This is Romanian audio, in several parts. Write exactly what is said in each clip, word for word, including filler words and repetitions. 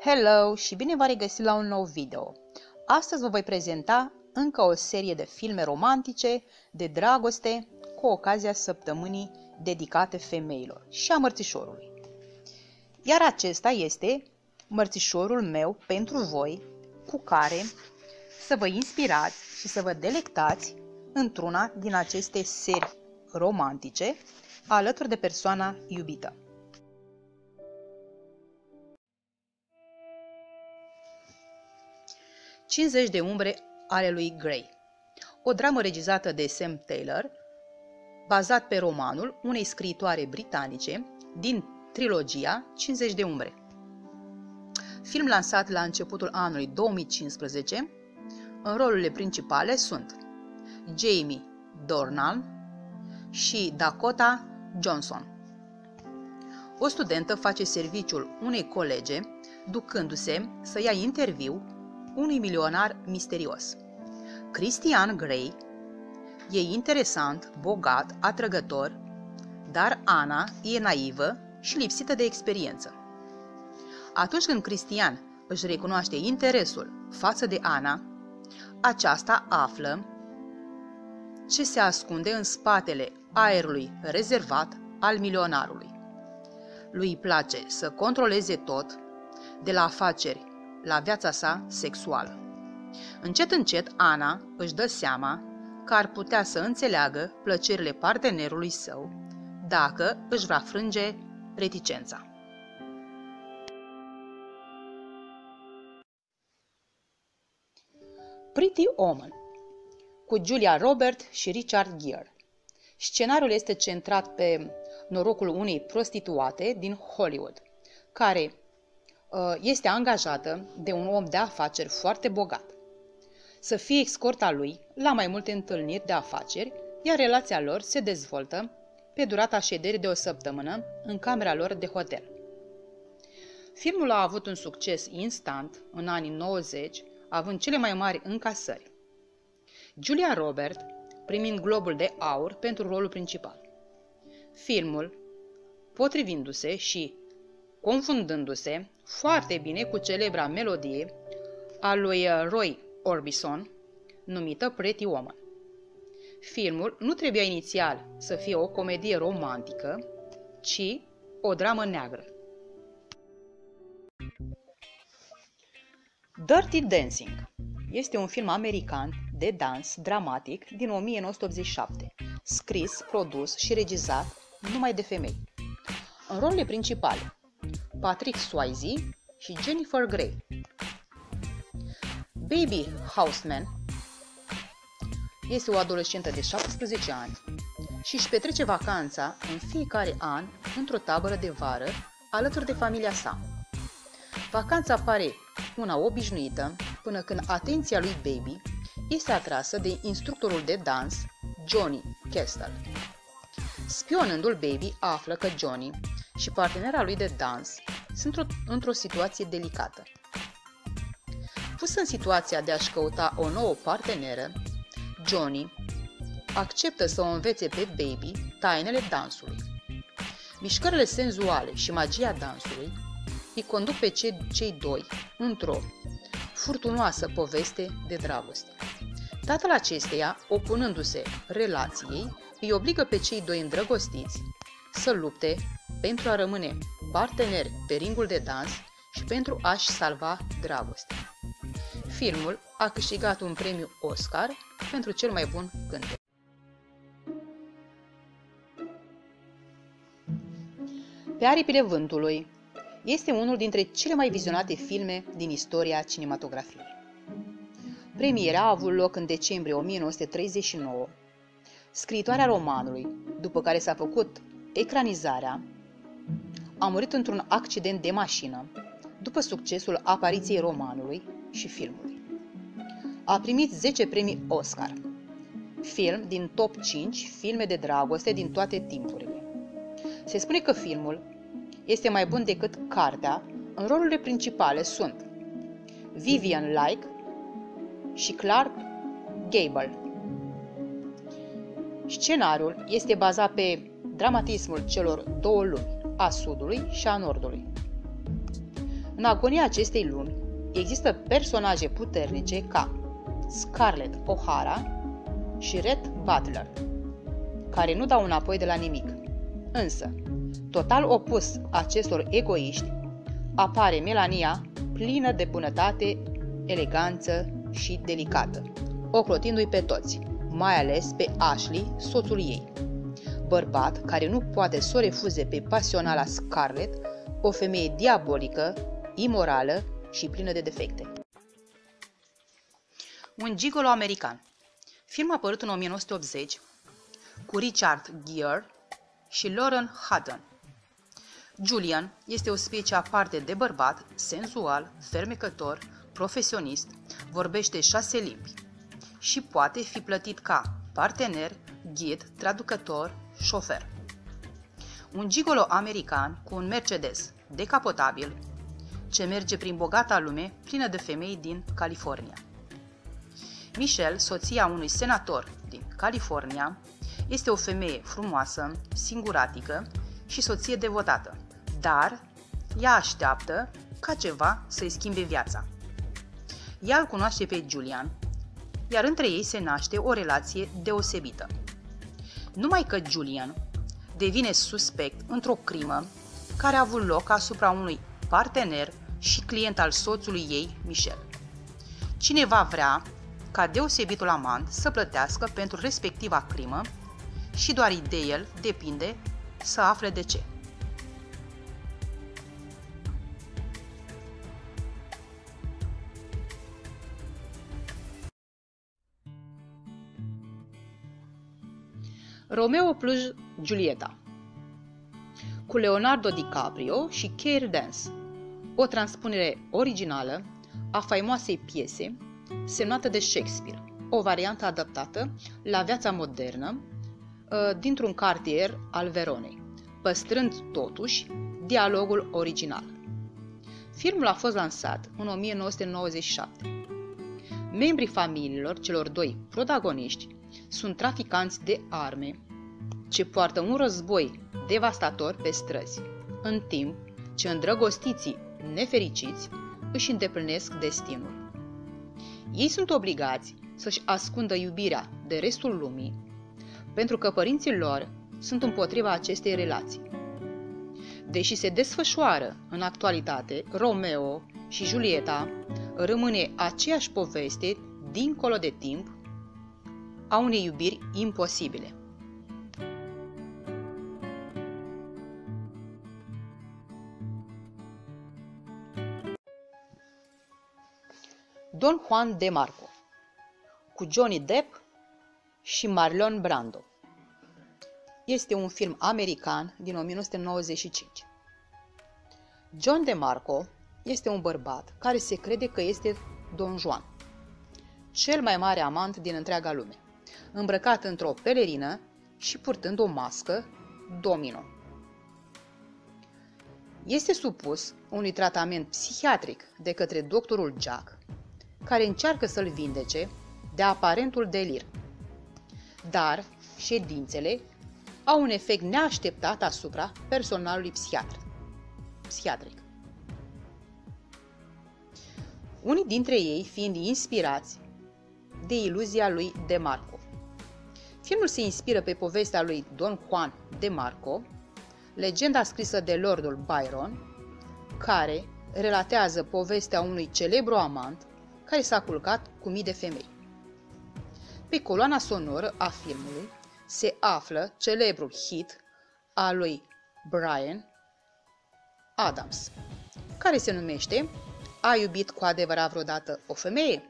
Hello și bine v-am regăsit la un nou video! Astăzi vă voi prezenta încă o serie de filme romantice de dragoste cu ocazia săptămânii dedicate femeilor și a mărțișorului. Iar acesta este mărțișorul meu pentru voi, cu care să vă inspirați și să vă delectați într-una din aceste serii romantice alături de persoana iubită. cincizeci de umbre ale lui Grey, o dramă regizată de Sam Taylor, bazat pe romanul unei scriitoare britanice din trilogia cincizeci de umbre. Film lansat la începutul anului două mii cincisprezece, în rolurile principale sunt Jamie Dornan și Dakota Johnson. O studentă face serviciul unei colege, ducându-se să ia interviu unui milionar misterios. Christian Grey e interesant, bogat, atrăgător, dar Ana e naivă și lipsită de experiență. Atunci când Christian își recunoaște interesul față de Ana, aceasta află ce se ascunde în spatele aerului rezervat al milionarului. Lui îi place să controleze tot, de la afaceri la viața sa sexuală. Încet, încet, Ana își dă seama că ar putea să înțeleagă plăcerile partenerului său dacă își va frânge reticența. Pretty Woman, cu Julia Roberts și Richard Gere. Scenariul este centrat pe norocul unei prostituate din Hollywood, care este angajată de un om de afaceri foarte bogat. Să fie escorta lui la mai multe întâlniri de afaceri, iar relația lor se dezvoltă pe durata șederii de o săptămână în camera lor de hotel. Filmul a avut un succes instant în anii nouăzeci, având cele mai mari încasări. Julia Roberts primind Globul de Aur pentru rolul principal. Filmul, potrivindu-se și confundându-se foarte bine cu celebra melodie a lui Roy Orbison, numită Pretty Woman. Filmul nu trebuia inițial să fie o comedie romantică, ci o dramă neagră. Dirty Dancing este un film american de dans dramatic din o mie nouă sute optzeci și șapte, scris, produs și regizat numai de femei. În rolurile principale, Patrick Swayze și Jennifer Grey. Baby Houseman este o adolescentă de șaptesprezece ani și își petrece vacanța în fiecare an într-o tabără de vară alături de familia sa. Vacanța pare una obișnuită până când atenția lui Baby este atrasă de instructorul de dans Johnny Castle. Spionându-l, Baby află că Johnny și partenera lui de dans sunt într-o situație delicată. Pus în situația de a-și căuta o nouă parteneră, Johnny acceptă să o învețe pe Baby tainele dansului. Mișcările senzuale și magia dansului îi conduc pe cei, cei doi într-o furtunoasă poveste de dragoste. Tatăl acesteia, opunându-se relației, îi obligă pe cei doi îndrăgostiți să lupte pentru a rămâne parteneri pe ringul de dans și pentru a-și salva dragostea. Filmul a câștigat un premiu Oscar pentru cel mai bun cântec. Pe aripile vântului este unul dintre cele mai vizionate filme din istoria cinematografiei. Premiera a avut loc în decembrie o mie nouă sute treizeci și nouă. Scriitoarea romanului, după care s-a făcut ecranizarea, a murit într-un accident de mașină după succesul apariției romanului și filmului. A primit zece premii Oscar, film din top cinci filme de dragoste din toate timpurile. Se spune că filmul este mai bun decât cartea. În rolurile principale sunt Vivian Leigh și Clark Gable. Scenariul este bazat pe dramatismul celor două lumi, a Sudului și a Nordului. În agonia acestei lumi există personaje puternice ca Scarlett O'Hara și Rhett Butler, care nu dau înapoi de la nimic. Însă, total opus acestor egoiști, apare Melania, plină de bunătate, eleganță și delicată, ocrotindu-i pe toți, mai ales pe Ashley, soțul ei, bărbat care nu poate să o refuze pe pasionala Scarlett, o femeie diabolică, imorală și plină de defecte. Un gigolo american. Film apărut în o mie nouă sute optzeci cu Richard Gere și Lauren Hutton. Julian este o specie aparte de bărbat, senzual, fermecător, profesionist, vorbește șase limbi și poate fi plătit ca partener, ghid, traducător, șofer. Un gigolo american cu un Mercedes decapotabil ce merge prin bogata lume plină de femei din California. Michelle, soția unui senator din California, este o femeie frumoasă, singuratică și soție devotată, dar ea așteaptă ca ceva să-i schimbe viața. Ea îl cunoaște pe Julian, iar între ei se naște o relație deosebită. Numai că Julian devine suspect într-o crimă care a avut loc asupra unui partener și client al soțului ei, Michelle. Cineva vrea ca deosebitul amant să plătească pentru respectiva crimă și doar de el depinde să afle de ce. Romeo plus Giulietta cu Leonardo DiCaprio și Keir Dance, o transpunere originală a faimoasei piese semnată de Shakespeare, o variantă adaptată la viața modernă dintr-un cartier al Veronei, păstrând totuși dialogul original. Filmul a fost lansat în o mie nouă sute nouăzeci și șapte. Membrii familiilor celor doi protagoniști sunt traficanți de arme ce poartă un război devastator pe străzi, în timp ce îndrăgostiții nefericiți își îndeplinesc destinul. Ei sunt obligați să-și ascundă iubirea de restul lumii, pentru că părinții lor sunt împotriva acestei relații. Deși se desfășoară în actualitate, Romeo și Giulietta rămâne aceeași poveste dincolo de timp a unei iubiri imposibile. Don Juan de Marco cu Johnny Depp și Marlon Brando. Este un film american din o mie nouă sute nouăzeci și cinci. John de Marco este un bărbat care se crede că este Don Juan, cel mai mare amant din întreaga lume, îmbrăcat într-o pelerină și purtând o mască domino. Este supus unui tratament psihiatric de către doctorul Jack, care încearcă să-l vindece de aparentul delir. Dar ședințele au un efect neașteptat asupra personalului psihiatric. Unii dintre ei fiind inspirați de iluzia lui De Marco. Filmul se inspiră pe povestea lui Don Juan de Marco, legenda scrisă de Lordul Byron, care relatează povestea unui celebru amant care s-a culcat cu mii de femei. Pe coloana sonoră a filmului se află celebrul hit al lui Bryan Adams, care se numește A iubit cu adevărat vreodată o femeie?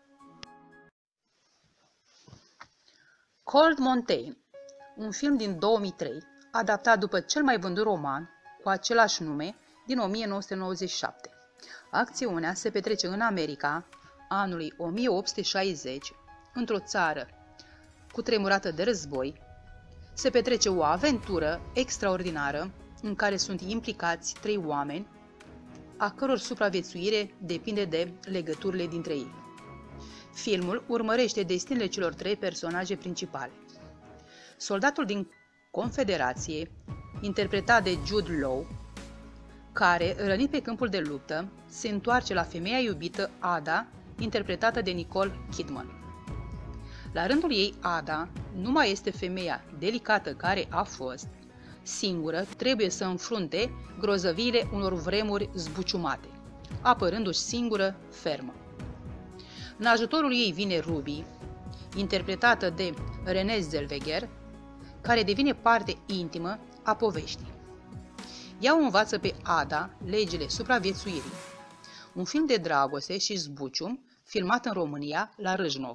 Cold Mountain, un film din două mii trei, adaptat după cel mai vândut roman cu același nume din o mie nouă sute nouăzeci și șapte. Acțiunea se petrece în America anului o mie opt sute șaizeci, într-o țară cutremurată de război. Se petrece o aventură extraordinară în care sunt implicați trei oameni, a căror supraviețuire depinde de legăturile dintre ei. Filmul urmărește destinele celor trei personaje principale. Soldatul din Confederație, interpretat de Jude Law, care, rănit pe câmpul de luptă, se întoarce la femeia iubită Ada, interpretată de Nicole Kidman. La rândul ei, Ada nu mai este femeia delicată care a fost, singură trebuie să înfrunte grozăviile unor vremuri zbuciumate, apărându-și singură fermă. În ajutorul ei vine Ruby, interpretată de Renée Zellweger, care devine parte intimă a poveștii. Ea o învață pe Ada legile supraviețuirii, un film de dragoste și zbucium filmat în România la Râșnov.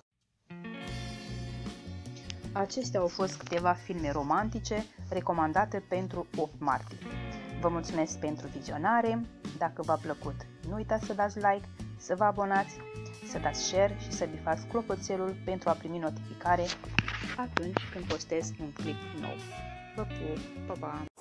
Acestea au fost câteva filme romantice recomandate pentru opt martie. Vă mulțumesc pentru vizionare, dacă v-a plăcut, nu uitați să dați like, să vă abonați, să dați share și să bifați clopoțelul pentru a primi notificare atunci când postez un clip nou. Vă pup, pa, pa!